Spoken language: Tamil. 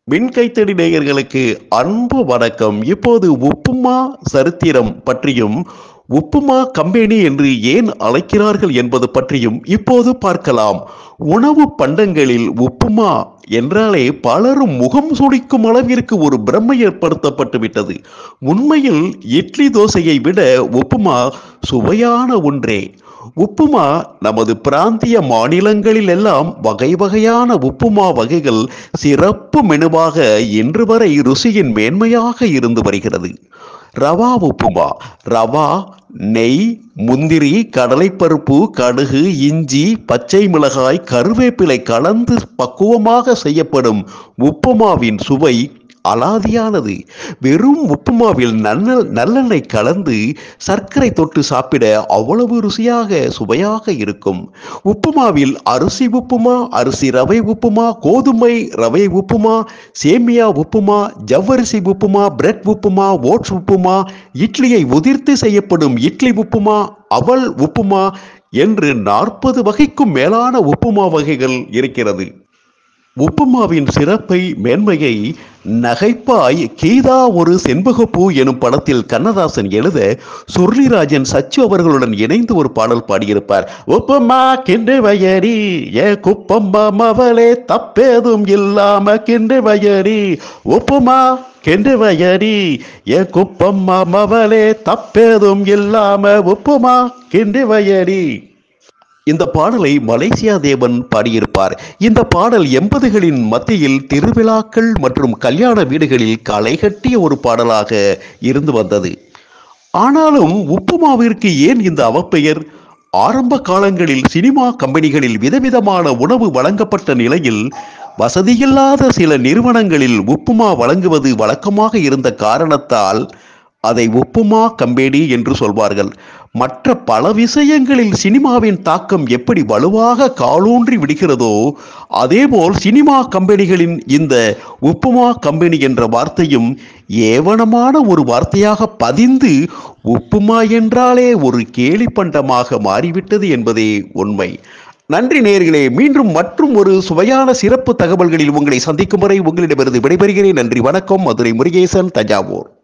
மின்கைத்தடி நேயர்களுக்கு அன்பு வணக்கம். இப்போது உப்புமா சரித்திரம் பற்றியும் உப்புமா கம்பெனி என்று ஏன் அழைக்கிறார்கள் என்பது பற்றியும் இப்போது பார்க்கலாம். உணவு பண்டங்களில் உப்புமா என்றாலே பலரும் முகம் சுளிக்கும் அளவிற்கு ஒரு பிரமை ஏற்படுத்தப்பட்டு விட்டது. உண்மையில் இட்லி தோசையை விட உப்புமா சுவையான ஒன்றே. உப்புமா நமது பிராந்திய மாநிலங்களில் எல்லாம் வகை வகையான உப்புமா வகைகள் சிறப்பு மெனுவாக இன்று வரை ருசியின் மேன்மையாக இருந்து வருகிறது. ரவா உப்புமா ரவா, நெய், முந்திரி, கடலைப்பருப்பு, கடுகு, இஞ்சி, பச்சை மிளகாய், கருவேப்பிலை கலந்து பக்குவமாக செய்யப்படும் உப்புமாவின் சுவை அலாதியானது. வெறும் உப்புமாவில் நல்லெண்ணெய் கலந்து சர்க்கரை தொட்டு சாப்பிட அவ்வளவு ருசியாக சுவையாக இருக்கும். உப்புமாவில் அரிசி உப்புமா, அரிசி ரவை உப்புமா, கோதுமை ரவை உப்புமா, சேமியா உப்புமா, ஜவ்வரிசி உப்புமா, பிரெட் உப்புமா, ஓட்ஸ் உப்புமா, இட்லியை உதிர்த்து செய்யப்படும் இட்லி உப்புமா, அவல் உப்புமா என்று 40 வகைக்கும் மேலான உப்புமா வகைகள் இருக்கிறது. உப்புமாவின் சிறப்பை மேன்மையை நகைப்பாய் கீதா ஒரு செண்பகப்பூ எனும் படத்தில் கண்ணதாசன் எழுத சுருளிராஜன் சச்சு அவர்களுடன் இணைந்து ஒரு பாடல் பாடியிருப்பார். உப்புமா கிண்டு வயரி ஏ குப்பம்பா மவளே தப்பேதும் இல்லாம கிண்டு வயரி, உப்புமா கிண்டு வயரி ஏ குப்பம்மா மவளே தப்பேதும் இல்லாம உப்புமா கிண்டு வயரி. இந்த பாடலை மலேசியா தேவன் பாடியிருப்பார். இந்த பாடல் 80களின் மத்தியில் திருவிழாக்கள் மற்றும் கல்யாண வீடுகளில் களை கட்டிய ஒரு பாடலாக இருந்து வந்தது. ஆனாலும் உப்புமாவிற்கு ஏன் இந்த அவப்பெயர்? ஆரம்ப காலங்களில் சினிமா கம்பெனிகளில் விதவிதமான உணவு வழங்கப்பட்ட நிலையில் வசதியில்லாத சில நிறுவனங்களில் உப்புமா வழங்குவது வழக்கமாக இருந்த காரணத்தால் அதை உப்புமா கம்பெனி என்று சொல்வார்கள். மற்ற பல விஷயங்களில் சினிமாவின் தாக்கம் எப்படி வலுவாக காலூன்றி விடுகிறதோ அதேபோல் சினிமா கம்பெனிகளின் இந்த உப்புமா கம்பெனி என்ற வார்த்தையும் ஏவனமான ஒரு வார்த்தையாக பதிந்து உப்புமா என்றாலே ஒரு கேலி பண்டமாக மாறிவிட்டது என்பதே உண்மை. நன்றி நேயர்களே. மீண்டும் மற்றும் ஒரு சுவையான சிறப்பு தகவல்களில் உங்களை சந்திக்கும் வரை உங்களிடமிருந்து விடைபெறுகிறேன். நன்றி, வணக்கம். மதுரை முருகேசன், தஞ்சாவூர்.